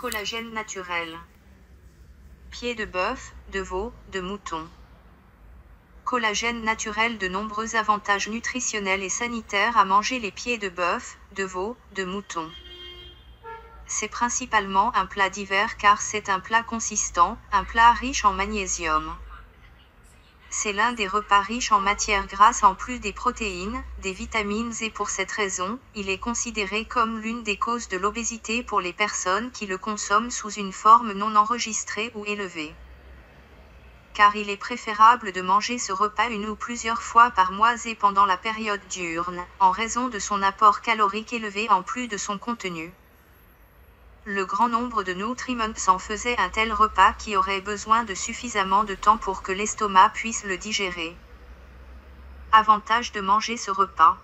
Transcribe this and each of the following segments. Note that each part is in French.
Collagène naturel. Pieds de bœuf, de veau, de mouton. Collagène naturel. De nombreux avantages nutritionnels et sanitaires à manger les pieds de bœuf, de veau, de mouton. C'est principalement un plat d'hiver car c'est un plat consistant, un plat riche en magnésium. C'est l'un des repas riches en matières grasses en plus des protéines, des vitamines et pour cette raison, il est considéré comme l'une des causes de l'obésité pour les personnes qui le consomment sous une forme non enregistrée ou élevée. Car il est préférable de manger ce repas une ou plusieurs fois par mois et pendant la période diurne, en raison de son apport calorique élevé en plus de son contenu. Le grand nombre de nutriments en faisait un tel repas qui aurait besoin de suffisamment de temps pour que l'estomac puisse le digérer. Avantage de manger ce repas.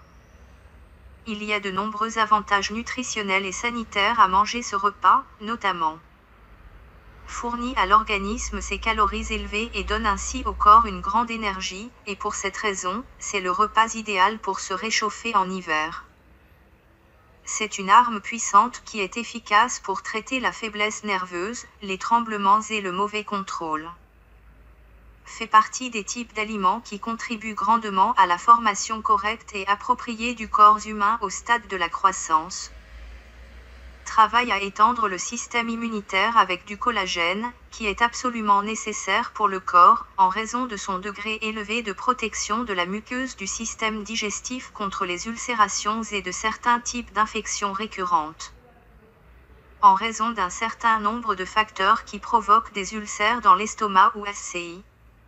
Il y a de nombreux avantages nutritionnels et sanitaires à manger ce repas, notamment fournit à l'organisme ses calories élevées et donne ainsi au corps une grande énergie, et pour cette raison, c'est le repas idéal pour se réchauffer en hiver. C'est une arme puissante qui est efficace pour traiter la faiblesse nerveuse, les tremblements et le mauvais contrôle. Fait partie des types d'aliments qui contribuent grandement à la formation correcte et appropriée du corps humain au stade de la croissance. Travaille à étendre le système immunitaire avec du collagène, qui est absolument nécessaire pour le corps, en raison de son degré élevé de protection de la muqueuse du système digestif contre les ulcérations et de certains types d'infections récurrentes. En raison d'un certain nombre de facteurs qui provoquent des ulcères dans l'estomac ou SCI.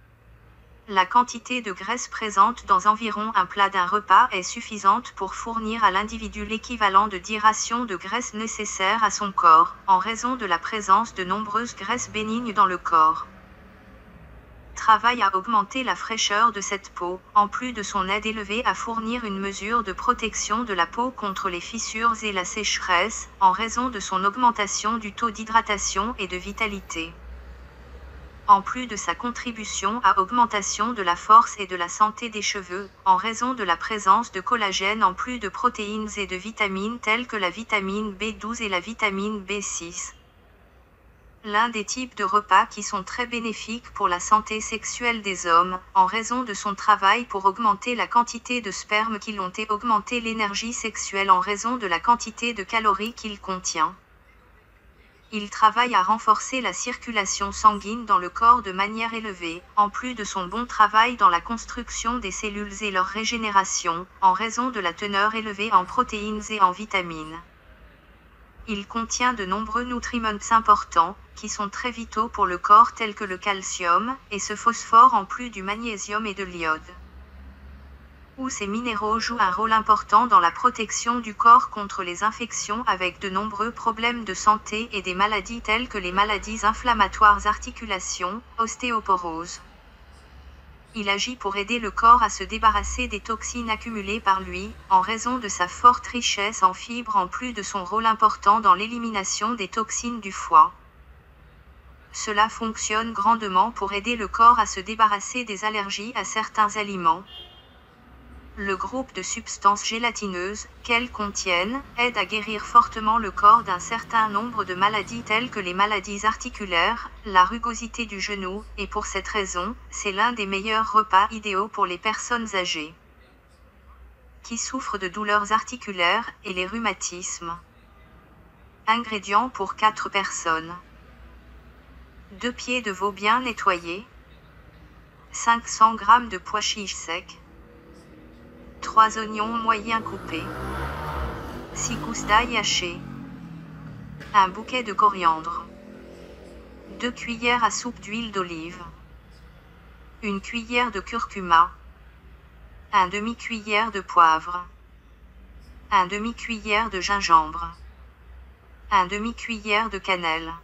La quantité de graisse présente dans environ un plat d'un repas est suffisante pour fournir à l'individu l'équivalent de 10 rations de graisse nécessaires à son corps, en raison de la présence de nombreuses graisses bénignes dans le corps. Travaille à augmenter la fraîcheur de cette peau, en plus de son aide élevée à fournir une mesure de protection de la peau contre les fissures et la sécheresse, en raison de son augmentation du taux d'hydratation et de vitalité. En plus de sa contribution à augmentation de la force et de la santé des cheveux, en raison de la présence de collagène en plus de protéines et de vitamines telles que la vitamine B12 et la vitamine B6. L'un des types de repas qui sont très bénéfiques pour la santé sexuelle des hommes, en raison de son travail pour augmenter la quantité de sperme qu'ils ont et augmenter l'énergie sexuelle en raison de la quantité de calories qu'il contient. Il travaille à renforcer la circulation sanguine dans le corps de manière élevée, en plus de son bon travail dans la construction des cellules et leur régénération, en raison de la teneur élevée en protéines et en vitamines. Il contient de nombreux nutriments importants, qui sont très vitaux pour le corps tels que le calcium, et ce phosphore en plus du magnésium et de l'iode. Où ces minéraux jouent un rôle important dans la protection du corps contre les infections avec de nombreux problèmes de santé et des maladies telles que les maladies inflammatoires articulations, ostéoporose. Il agit pour aider le corps à se débarrasser des toxines accumulées par lui, en raison de sa forte richesse en fibres en plus de son rôle important dans l'élimination des toxines du foie. Cela fonctionne grandement pour aider le corps à se débarrasser des allergies à certains aliments. Le groupe de substances gélatineuses, qu'elles contiennent, aide à guérir fortement le corps d'un certain nombre de maladies telles que les maladies articulaires, la rugosité du genou, et pour cette raison, c'est l'un des meilleurs repas idéaux pour les personnes âgées qui souffrent de douleurs articulaires et les rhumatismes. Ingrédients pour 4 personnes. 2 pieds de veau bien nettoyés, 500 g de pois chiches secs, 3 oignons moyens coupés, 6 gousses d'ail hachées, un bouquet de coriandre, 2 cuillères à soupe d'huile d'olive, 1 cuillère de curcuma, 1 demi-cuillère de poivre, 1 demi-cuillère de gingembre, 1 demi-cuillère de cannelle,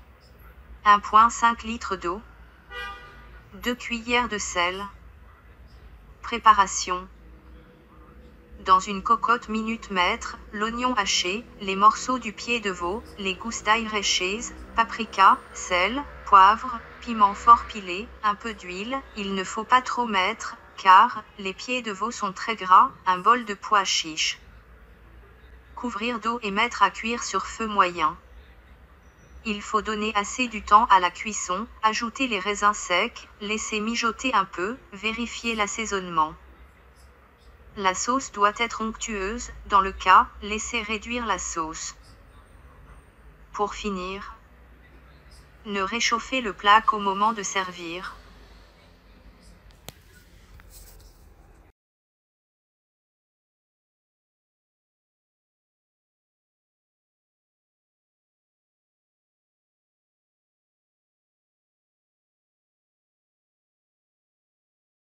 1,5 litre d'eau, 2 cuillères de sel. Préparation. Dans une cocotte minute-mètre, l'oignon haché, les morceaux du pied de veau, les gousses d'ail hachées, paprika, sel, poivre, piment fort pilé, un peu d'huile, il ne faut pas trop mettre, car les pieds de veau sont très gras, un bol de pois chiches. Couvrir d'eau et mettre à cuire sur feu moyen. Il faut donner assez du temps à la cuisson, ajouter les raisins secs, laisser mijoter un peu, vérifier l'assaisonnement. La sauce doit être onctueuse, dans le cas, laissez réduire la sauce. Pour finir, ne réchauffez le plat qu'au moment de servir.